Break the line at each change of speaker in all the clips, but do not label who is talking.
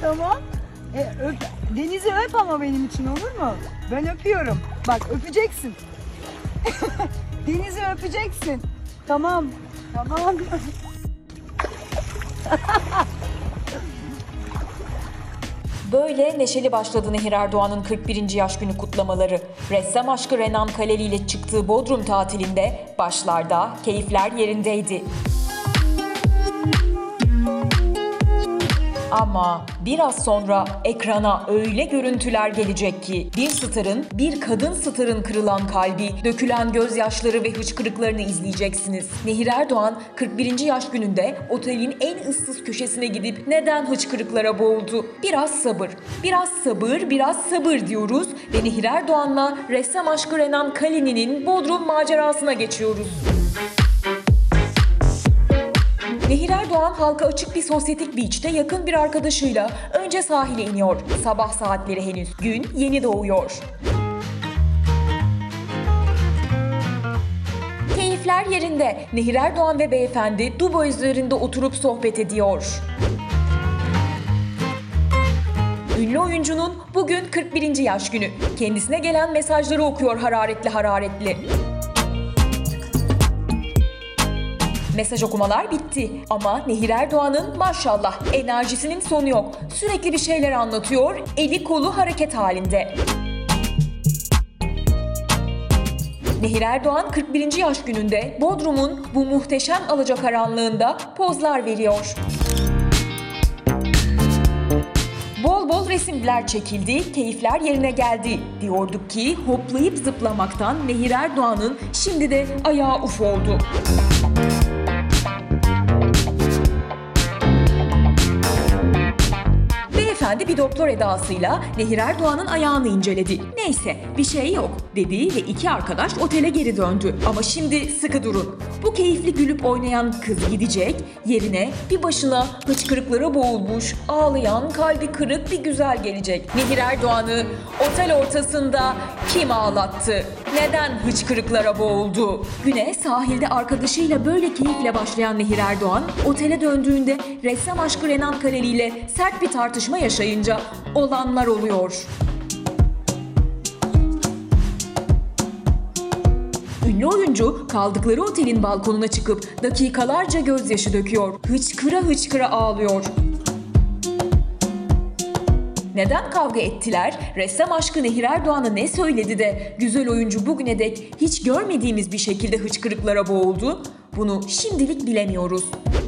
Tamam. Deniz'i öp ama benim için, olur mu? Ben öpüyorum. Bak, öpeceksin. Deniz'i öpeceksin. Tamam. Tamam.
Böyle neşeli başladı Nehir Erdoğan'ın 41. yaş günü kutlamaları. Ressam aşkı Renan Kaleli ile çıktığı Bodrum tatilinde başlarda keyifler yerindeydi. Ama biraz sonra ekrana öyle görüntüler gelecek ki bir starın, bir kadın starın kırılan kalbi, dökülen gözyaşları ve hıçkırıklarını izleyeceksiniz. Nehir Erdoğan 41. yaş gününde otelin en ıssız köşesine gidip neden hıçkırıklara boğuldu? Biraz sabır, biraz sabır, biraz sabır diyoruz ve Nehir Erdoğan'la ressam aşkı Renan Kaleli'nin Bodrum macerasına geçiyoruz. Nehir Erdoğan halka açık bir sosyetik beach'te yakın bir arkadaşıyla önce sahile iniyor. Sabah saatleri henüz. Gün yeni doğuyor. Keyifler yerinde. Nehir Erdoğan ve beyefendi Dubai üzerinde oturup sohbet ediyor. Ünlü oyuncunun bugün 41. yaş günü. Kendisine gelen mesajları okuyor hararetli hararetli. Mesaj okumalar bitti ama Nehir Erdoğan'ın maşallah enerjisinin sonu yok. Sürekli bir şeyler anlatıyor, eli kolu hareket halinde. Nehir Erdoğan 41. yaş gününde Bodrum'un bu muhteşem alacakaranlığında pozlar veriyor. Bol bol resimler çekildi, keyifler yerine geldi. Diyorduk ki hoplayıp zıplamaktan Nehir Erdoğan'ın şimdi de ayağı uf oldu. Beyefendi bir doktor edasıyla Nehir Erdoğan'ın ayağını inceledi. Neyse bir şey yok dedi ve iki arkadaş otele geri döndü. Ama şimdi sıkı durun. Bu keyifli gülüp oynayan kız gidecek, yerine bir başına hıçkırıklara boğulmuş, ağlayan, kalbi kırık bir güzel gelecek. Nehir Erdoğan'ı otel ortasında kim ağlattı? Neden hıçkırıklara boğuldu? Güne sahilde arkadaşıyla böyle keyifle başlayan Nehir Erdoğan, otele döndüğünde ressam aşkı Renan Kaleli ile sert bir tartışma yaşayınca olanlar oluyor. Ünlü oyuncu kaldıkları otelin balkonuna çıkıp dakikalarca gözyaşı döküyor. Hıçkıra hıçkıra ağlıyor. Neden kavga ettiler? Ressam aşkı Nehir Erdoğan'a ne söyledi de güzel oyuncu bugüne dek hiç görmediğimiz bir şekilde hıçkırıklara boğuldu? Bunu şimdilik bilemiyoruz.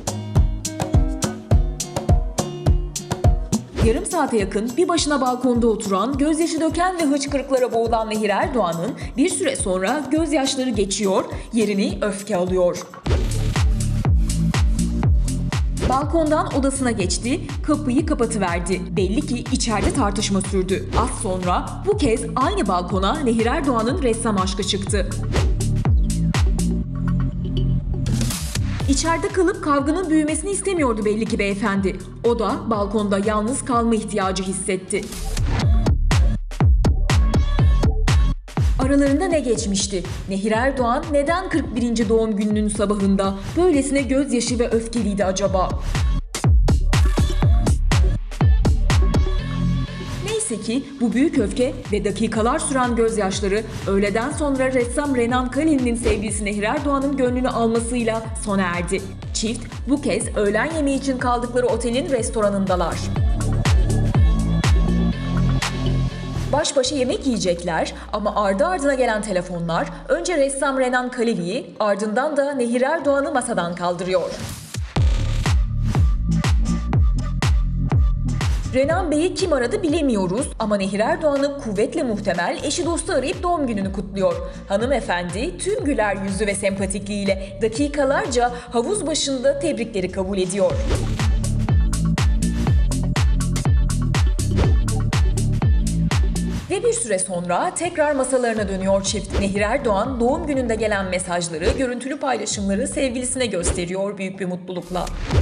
Yarım saate yakın bir başına balkonda oturan, gözyaşı döken ve hıçkırıklara boğulan Nehir Erdoğan'ın bir süre sonra gözyaşları geçiyor, yerini öfke alıyor. Balkondan odasına geçti, kapıyı kapatıverdi. Belli ki içeride tartışma sürdü. Az sonra bu kez aynı balkona Nehir Erdoğan'ın ressam aşkı çıktı. İçeride kalıp kavganın büyümesini istemiyordu belli ki beyefendi. O da balkonda yalnız kalma ihtiyacı hissetti. Aralarında ne geçmişti? Nehir Erdoğan neden 41. doğum gününün sabahında böylesine gözyaşı ve öfkeliydi acaba? Neyse ki bu büyük öfke ve dakikalar süren gözyaşları öğleden sonra ressam Renan Kaleli'nin sevgilisi Nehir Erdoğan'ın gönlünü almasıyla sona erdi. Çift bu kez öğlen yemeği için kaldıkları otelin restoranındalar. Baş başa yemek yiyecekler ama ardı ardına gelen telefonlar önce ressam Renan Kaleli'yi ardından da Nehir Erdoğan'ı masadan kaldırıyor. Renan Bey'i kim aradı bilemiyoruz ama Nehir Erdoğan'ı kuvvetle muhtemel eşi dostu arayıp doğum gününü kutluyor. Hanımefendi tüm güler yüzü ve sempatikliğiyle dakikalarca havuz başında tebrikleri kabul ediyor. Ve bir süre sonra tekrar masalarına dönüyor çift. Nehir Erdoğan doğum gününde gelen mesajları, görüntülü paylaşımları sevgilisine gösteriyor büyük bir mutlulukla.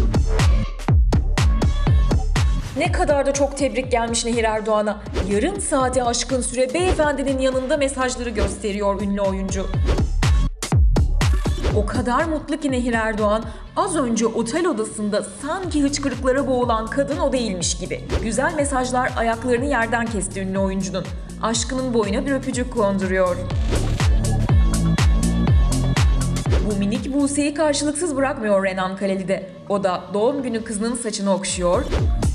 Ne kadar da çok tebrik gelmiş Nehir Erdoğan'a. Yarım saate aşkın süre beyefendinin yanında mesajları gösteriyor ünlü oyuncu. O kadar mutlu ki Nehir Erdoğan, az önce otel odasında sanki hıçkırıklara boğulan kadın o değilmiş gibi. Güzel mesajlar ayaklarını yerden kesti ünlü oyuncunun. Aşkının boyuna bir öpücük konduruyor. Bu minik Buse'yi karşılıksız bırakmıyor Renan Kaleli de. O da doğum günü kızının saçını okşuyor,